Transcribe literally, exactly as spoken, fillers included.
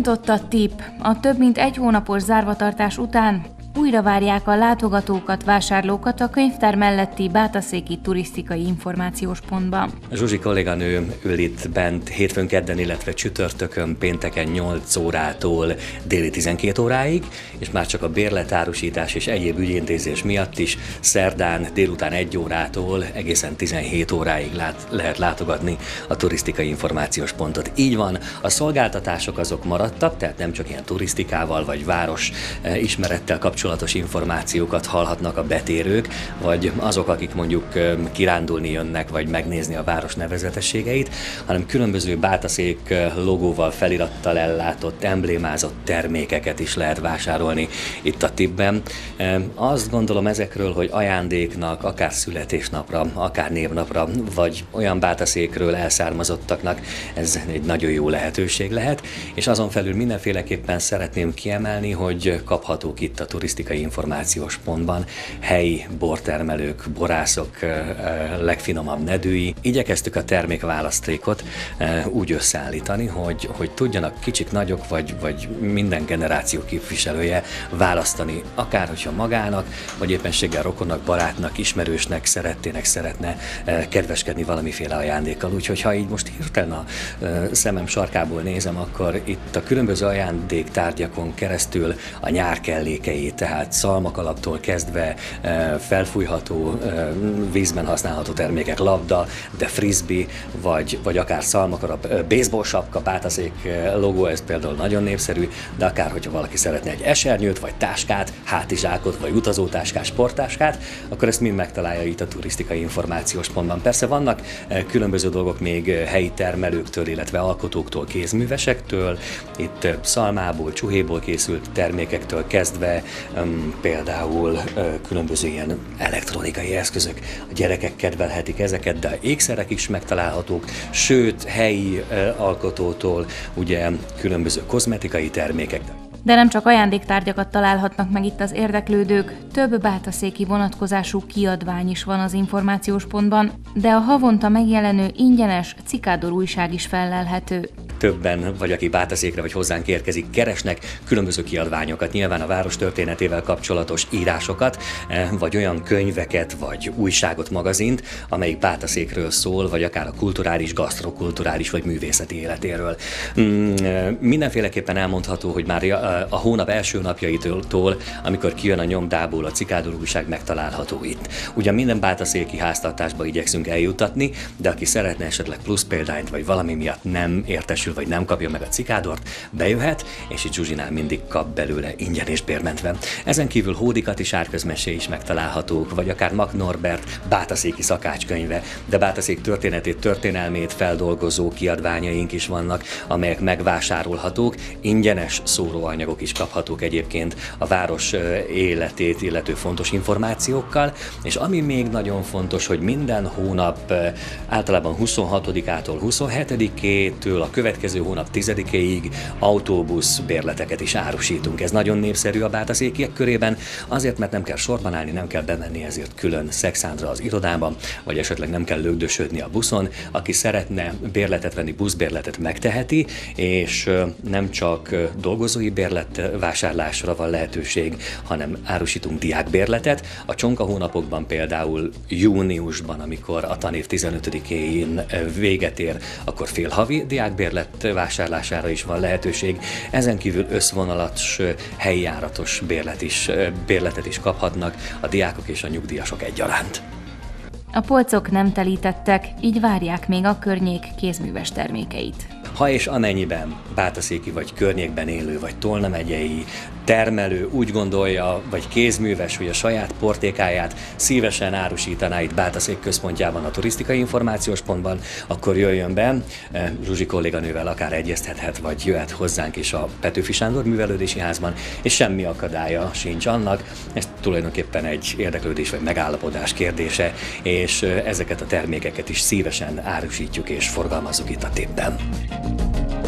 Megnyitott a TIP. A több mint egy hónapos zárvatartás után újra várják a látogatókat, vásárlókat a könyvtár melletti Bátaszéki Turisztikai Információs Pontban. Zsuzsi kolléganő ül itt bent hétfőn, kedden, illetve csütörtökön, pénteken nyolc órától déli tizenkét óráig, és már csak a bérletárusítás és egyéb ügyintézés miatt is szerdán délután egy órától egészen tizenhét óráig lát, lehet látogatni a Turisztikai Információs Pontot. Így van, a szolgáltatások azok maradtak, tehát nem csak ilyen turisztikával vagy város ismerettel kapcsolatban kapcsolatos információkat hallhatnak a betérők, vagy azok, akik mondjuk kirándulni jönnek, vagy megnézni a város nevezetességeit, hanem különböző Bátaszék logóval, felirattal ellátott, emblémázott termékeket is lehet vásárolni itt a tipben. Azt gondolom ezekről, hogy ajándéknak, akár születésnapra, akár névnapra, vagy olyan Bátaszékről elszármazottaknak ez egy nagyon jó lehetőség lehet, és azon felül mindenféleképpen szeretném kiemelni, hogy kaphatók itt a Turisztikai Információs Pontban helyi bortermelők, borászok legfinomabb nedűi. Igyekeztük a termékválasztékot úgy összeállítani, hogy, hogy tudjanak kicsik, nagyok, vagy, vagy minden generáció képviselője választani, akár hogyha magának, vagy éppenséggel rokonnak, barátnak, ismerősnek, szerettének szeretne kedveskedni valamiféle ajándékkal. Úgyhogy ha így most hirtelen a szemem sarkából nézem, akkor itt a különböző ajándéktárgyakon keresztül a nyár kellékeit, tehát szalmakalaptól kezdve felfújható, vízben használható termékek, labda, de frisbee, vagy, vagy akár szalmakalap, baseball sapka, Bátaszék logó, ez például nagyon népszerű, de akár, hogyha valaki szeretne egy esernyőt, vagy táskát, hátizsákot, vagy utazótáskát, sporttáskát, akkor ezt mind megtalálja itt a Turisztikai Információs Pontban. Persze vannak különböző dolgok még helyi termelőktől, illetve alkotóktól, kézművesektől, itt szalmából, csuhéból készült termékektől kezdve, um, például uh, különböző ilyen elektronikai eszközök. A gyerekek kedvelhetik ezeket, de ékszerek is megtalálhatók, sőt, helyi uh, alkotótól ugye különböző kozmetikai termékek. De nem csak ajándéktárgyakat találhatnak meg itt az érdeklődők, több bátaszéki vonatkozású kiadvány is van az információs pontban, de a havonta megjelenő ingyenes Cikádor újság is fellelhető. Többen, vagy aki Bátaszékre vagy hozzánk érkezik, keresnek különböző kiadványokat, nyilván a város történetével kapcsolatos írásokat, vagy olyan könyveket, vagy újságot, magazint, amelyik Bátaszékről szól, vagy akár a kulturális, gasztrokulturális, vagy művészeti életéről. Mindenféleképpen elmondható, hogy már a hónap első napjaitól, amikor kijön a nyomdából, a Cikádor újság megtalálható itt. Ugyan minden bátaszéki háztartásba igyekszünk eljuttatni, de aki szeretne esetleg plusz példányt, vagy valami miatt nem értesül, vagy nem kapja meg a Cikádort, bejöhet, és itt Zsuzsinál mindig kap belőle ingyen és bérmentve. Ezen kívül Hódikat is árközmesé is megtalálhatók, vagy akár Mak Norbert bátaszéki szakácskönyve, de Bátaszék történetét, történelmét feldolgozó kiadványaink is vannak, amelyek megvásárolhatók, ingyenes szóróanyagok is kaphatók egyébként a város életét illető fontos információkkal, és ami még nagyon fontos, hogy minden hónap általában huszonhatodikától huszonhetedikétől a következő hónap tizedikéig autóbusz bérleteket is árusítunk. Ez nagyon népszerű a bátaszékiek körében, azért, mert nem kell sorban állni, nem kell bemenni ezért külön szexándra az irodába, vagy esetleg nem kell lögdösödni a buszon. Aki szeretne bérletet venni, buszbérletet megteheti, és nem csak dolgozói bérlet vásárlásra van lehetőség, hanem árusítunk diákbérletet. A csonka hónapokban például júniusban, amikor a tanév tizenötödikéjén véget ér, akkor félhavi diákbérlet vásárlására is van lehetőség. Ezen kívül összvonalas helyjáratos bérlet is, bérletet is kaphatnak a diákok és a nyugdíjasok egyaránt. A polcok nem telítettek, így várják még a környék kézműves termékeit. Ha és amennyiben bátaszéki vagy környékben élő, vagy Tolna megyei termelő úgy gondolja, vagy kézműves, hogy a saját portékáját szívesen árusítaná itt Bátaszék központjában, a Turisztikai Információs Pontban, akkor jöjjön be, Zsuzsi kolléganővel akár egyeztethet, vagy jöhet hozzánk is a Petőfi Sándor Művelődési Házban, és semmi akadálya sincs annak. Ez tulajdonképpen egy érdeklődés vagy megállapodás kérdése, és ezeket a termékeket is szívesen árusítjuk és forgalmazzuk itt a tipben.